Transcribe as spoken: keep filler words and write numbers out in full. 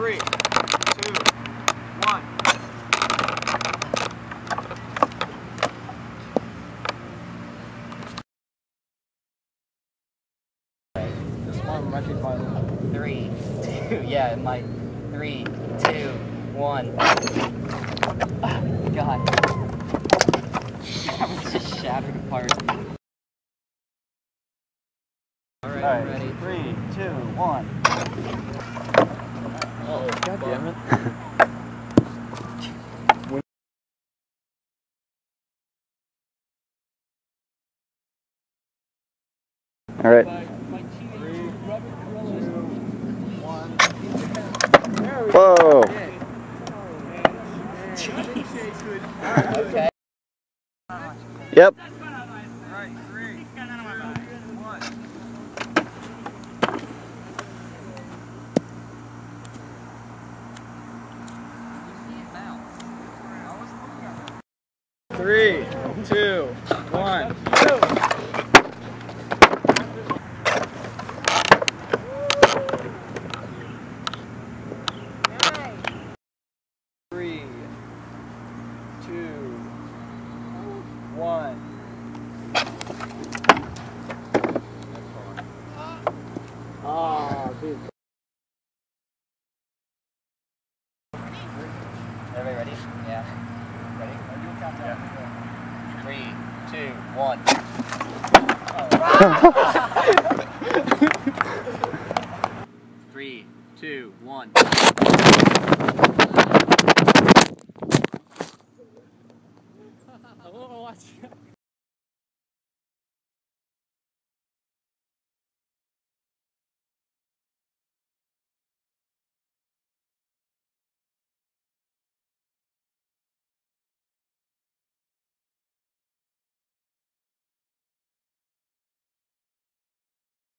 Three, two, one. This one might be fun. Three, two, yeah, it might. Three, two, one. Oh, God. That was just shattered apart. Alright, All right, ready? Three, two, one. Oh, God damn it. All right. Three, two, one. Whoa. Okay. Yep. Right, three, one. Three, two, one. Three, two, one. Oh, dude. Everybody ready? Yeah. Ready? Yeah. Three, two, one. Three, two, one. I want to watch.